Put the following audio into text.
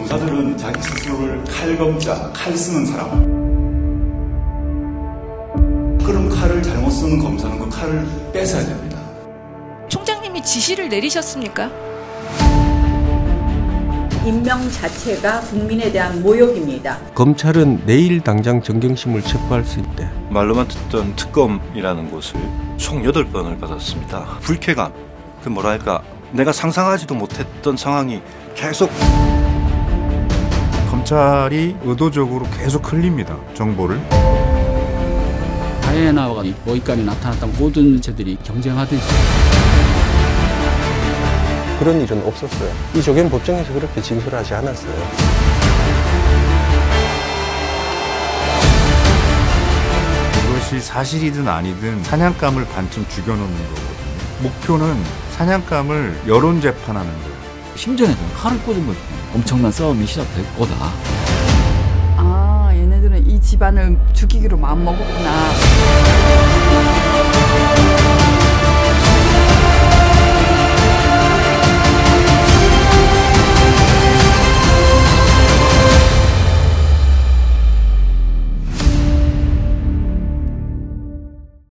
검사들은 자기 스스로를 칼검자, 칼 쓰는 사람. 그럼 칼을 잘못 쓰는 검사는 그 칼을 뺏어야 됩니다. 총장님이 지시를 내리셨습니까? 임명 자체가 국민에 대한 모욕입니다. 검찰은 내일 당장 정경심을 체포할 수 있대. 말로만 듣던 특검이라는 곳을 총 8번을 받았습니다. 불쾌감, 그 뭐랄까 내가 상상하지도 못했던 상황이 계속. 검찰이 의도적으로 계속 흘립니다. 정보를. 다이애나와 모의감이 나타났던 모든 죄들이 경쟁하듯이 그런 일은 없었어요. 이조겸 법정에서 그렇게 진술하지 않았어요. 이것이 사실이든 아니든 사냥감을 반쯤 죽여놓는 거거든요. 목표는 사냥감을 여론 재판하는 거예요. 심전에는 칼을 꽂은 거죠. 엄청난 싸움이 시작될 거다. 아, 얘네들은 이 집안을 죽이기로 마음먹었구나.